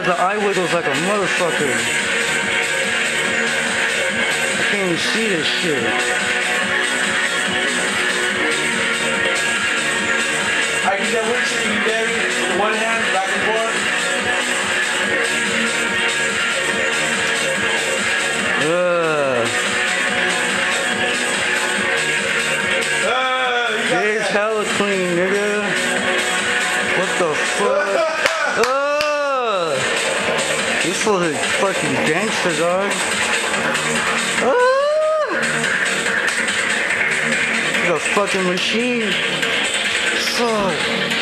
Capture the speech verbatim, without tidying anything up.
The eye wiggles like a motherfucker. I can't even see this shit. I do that with you, you David. One hand, back and forth. Ugh. Uh, It's hella clean, nigga. What the fuck? Ugh. These fools are fucking gangster, dog. Ah! Like a fucking machine. Fuck.